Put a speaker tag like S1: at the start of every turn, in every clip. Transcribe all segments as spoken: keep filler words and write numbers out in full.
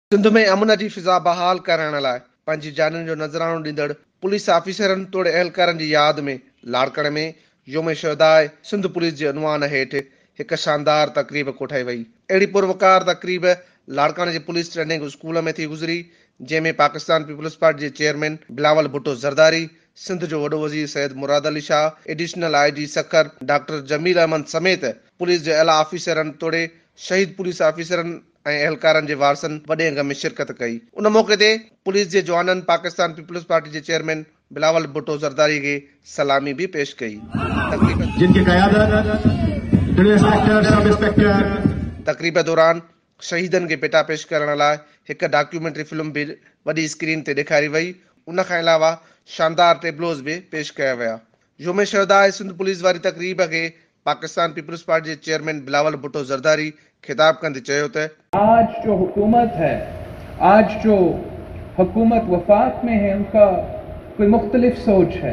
S1: सिंध में अमन जी फिज़ा बहाल करण लाइ पंहिंजी जाननि जो नज़रानो ॾींदड़ पुलिस ऑफिसरनि तोड़े अहलकारनि जी यादि में लाड़कण में योम शहदाए सिंध पुलिस जे अनवान हेठि हिकु शानदार तक़रीब कोठाई वई। अहिड़ी पुरवकार तक़रीब लाड़काना जे पुलिस ट्रेनिंग स्कूल में थी गुज़री, जंहिंमें पाकिस्तान पीपल्स पार्टी जे चेयरमैन बिलावल भुट्टो ज़रदारी, सिंध जो वॾो वज़ीर Syed Murad Ali Shah, additional I G Sukkur doctor Jameel Ahmed समेत पुलिस जे आला ऑफिसरनि तोड़े शहीद पुलिस ऑफिसरनि ऐं अहलकारनि जे वारसनि वॾे अंग में शिरकत कई। उन मौक़े ते पुलिस जे जवाननि पाकिस्तान पीपल्स पार्टी जे चेयरमैन बिलावल भुट्टो ज़रदारी खे सलामी भी पेश कई। तक़रीब दौरान शहीदनि खे पेटा पेश करण लाइ हिकु डॉक्यूमेंट्री फिल्म भी वॾी स्क्रीन ते ॾेखारी वई। उन खां अलावा शानदार टेबलोज भी पेश कया विया। योम शहदाए सिंध पुलिस वारी तक़रीब खे पाकिस्तान पीपल्स पार्टी के चेयरमैन बिलावल भुट्टो ज़रदारी खिताब कंदे चयो त
S2: आज जो हुकूमत है, आज जो हुकूमत वफाक में है, उनका कोई मुख्तलिफ सोच है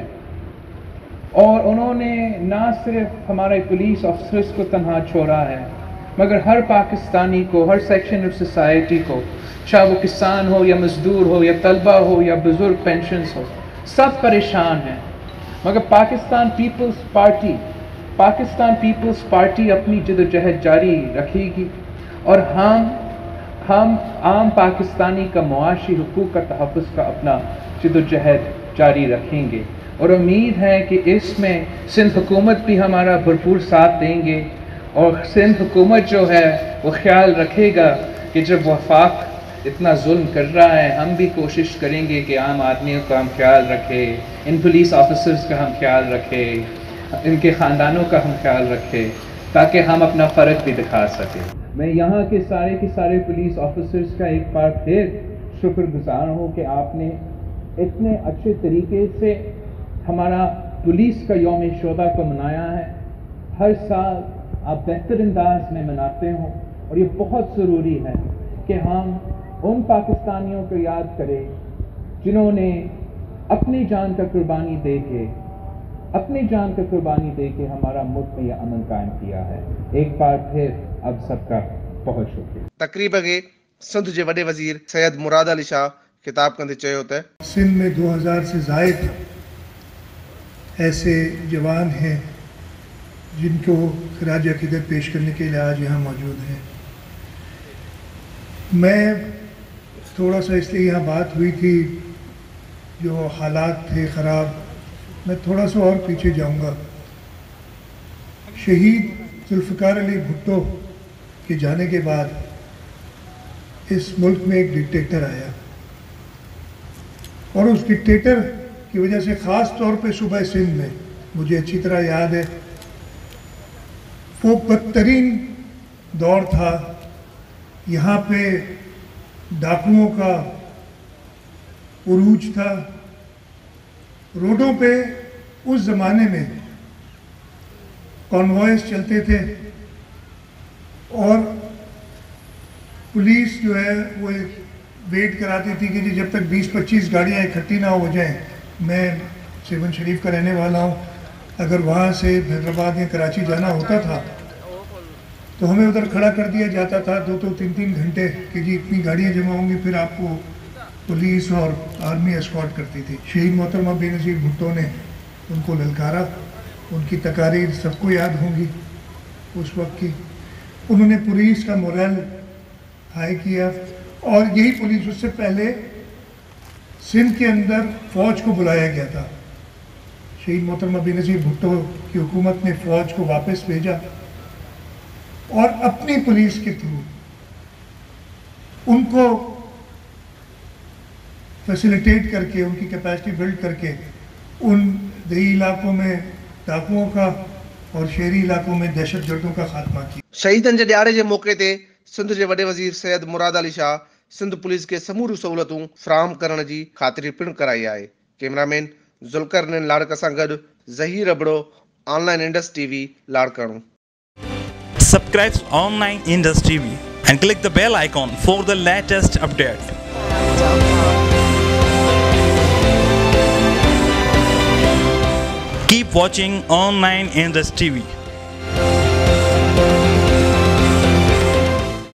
S2: और उन्होंने ना सिर्फ हमारे पुलिस ऑफिसर्स को तन्हा छोड़ा है मगर हर पाकिस्तानी को, हर सेक्शन ऑफ सोसाइटी को, चाहे वो किसान हो या मजदूर हो या तलबा हो या बुजुर्ग पेंशन्स हो, सब परेशान हैं। मगर पाकिस्तान पीपल्स पार्टी पाकिस्तान पीपल्स पार्टी अपनी जदोजहद जारी रखेगी और हम हम आम पाकिस्तानी का मुआशी हुकूक का तहफ़्फ़ुज़ का अपना जदोजहद जारी रखेंगे और उम्मीद है कि इसमें सिंध हुकूमत भी हमारा भरपूर साथ देंगे और सिंध हुकूमत जो है वो ख्याल रखेगा कि जब वफाक इतना जुल्म कर रहा है, हम भी कोशिश करेंगे कि आम आदमियों का हम ख्याल रखें, इन पुलिस ऑफिसर्स का हम ख्याल रखें, इनके ख़ानदानों का हम ख्याल रखें ताकि हम अपना फ़र्क भी दिखा सकें। मैं यहाँ के सारे के सारे पुलिस ऑफिसर्स का एक बार फिर शुक्रगुजार हूँ कि आपने इतने अच्छे तरीके से हमारा पुलिस का यौम शोदा को मनाया है। हर साल आप बेहतर अंदाज में मनाते हो और ये बहुत ज़रूरी है कि हम उन पाकिस्तानियों को याद करें जिन्होंने अपनी जान का कुर्बानी दे के अपनी जान का कुर्बानी दे के हमारा मुल्क में यह अमन कायम किया है। एक बार फिर अब सबका बहुत शुक्रिया।
S1: तकरीब के सिंध के वडे वजीर सैयद मुराद अली शाह खिताब कंदे चयो त
S3: सिंध में दो हज़ार से ज़ायद ऐसे जवान हैं जिनको खराज अक़ीदत पेश करने के लिए आज यहाँ मौजूद हैं। मैं थोड़ा सा इसलिए यहाँ बात हुई थी, जो हालात थे ख़राब, मैं थोड़ा सा और पीछे जाऊँगा। शहीद जुल्फ़िकार अली भुट्टो के जाने के बाद इस मुल्क में एक डिक्टेटर आया और उस डिक्टेटर की वजह से ख़ास तौर पे सूबा सिंध में, मुझे अच्छी तरह याद है, वो बदतरीन दौर था। यहाँ पे डाकुओं का उरूज था। रोडों पे उस ज़माने में कॉन्वॉयस चलते थे और पुलिस जो है वो वेट कराती थी कि जब तक बीस पच्चीस गाड़ियाँ इकट्ठी ना हो जाएं। मैं सेवन शरीफ का रहने वाला हूँ, अगर वहाँ से हैदराबाद या कराची जाना होता था तो हमें उधर खड़ा कर दिया जाता था दो दो तीन तीन घंटे कि जी इतनी गाड़ियाँ जमा होंगी, फिर आपको पुलिस और आर्मी एस्कॉर्ट करती थी। शहीद मोहतरमा बेनज़ीर भुट्टो ने उनको ललकारा, उनकी तकारीर सबको याद होंगी उस वक्त की। उन्होंने पुलिस का मोरल हाई किया और यही पुलिस, उससे पहले सिंध के अंदर फ़ौज को बुलाया गया था। शहीद मोहतरमा बेनज़ीर भुट्टो की हुकूमत ने फ़ौज को वापस भेजा और अपनी पुलिस के थ्रू उनको फैसिलिटेट करके, उनकी कैपेसिटी बिल्ड करके उन देही इलाकों में डाकुओं का और शहरी इलाकों में दहशत गर्दों का खात्मा किया।
S1: शहीदन के ॾियारे जे मौके ते सिंध जे वॾे वज़ीर सैयद मुराद अली शाह सिंध पुलिस के समूरियूं सहूलतूं फराहम करण जी ख़ातिरी पिणु कराई आहे। कैमरामैन ज़ुल्करनैन लाड़क सां गॾु Zaheer Abro, online Indus TV, Larkana.
S4: Subscribe Online Indus T V and click the bell icon for the latest update. Keep watching Online Indus T V.